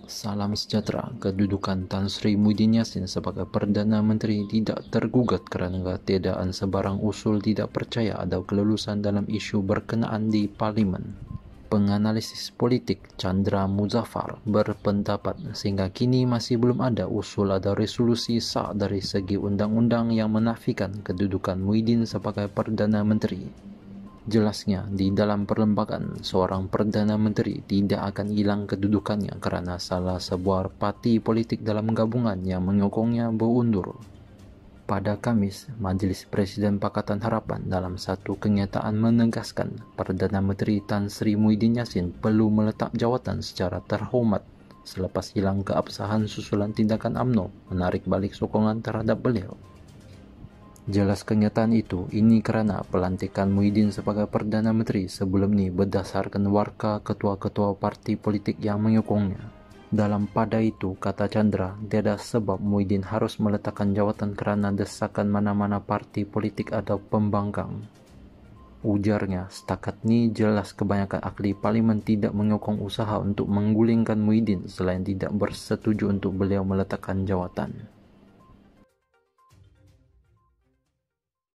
Salam sejahtera. Kedudukan Tan Sri Muhyiddin Yassin sebagai Perdana Menteri tidak tergugat kerana ketiadaan sebarang usul tidak percaya atau kelulusan dalam isu berkenaan di Parlimen. Penganalisis politik Chandra Muzaffar berpendapat sehingga kini masih belum ada usul atau resolusi sah dari segi undang-undang yang menafikan kedudukan Muhyiddin sebagai Perdana Menteri. Jelasnya, di dalam perlembagaan, seorang Perdana Menteri tidak akan hilang kedudukannya kerana salah sebuah parti politik dalam gabungan yang menyokongnya berundur. Pada Khamis, Majlis Presiden Pakatan Harapan dalam satu kenyataan menegaskan Perdana Menteri Tan Sri Muhyiddin Yassin perlu meletak jawatan secara terhormat selepas hilang keabsahan susulan tindakan UMNO menarik balik sokongan terhadap beliau. Jelas kenyataan itu, ini kerana pelantikan Muhyiddin sebagai Perdana Menteri sebelum ni berdasarkan warka ketua-ketua parti politik yang menyokongnya. Dalam pada itu, kata Chandra, tiada sebab Muhyiddin harus meletakkan jawatan kerana desakan mana-mana parti politik atau pembangkang. Ujarnya, setakat ni jelas kebanyakan ahli parlimen tidak menyokong usaha untuk menggulingkan Muhyiddin selain tidak bersetuju untuk beliau meletakkan jawatan.